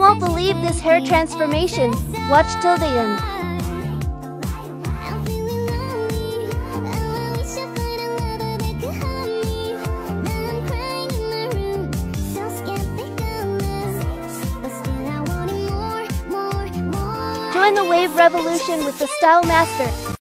won't believe this hair transformation. Watch till the end. Join the wave revolution with the Style Master.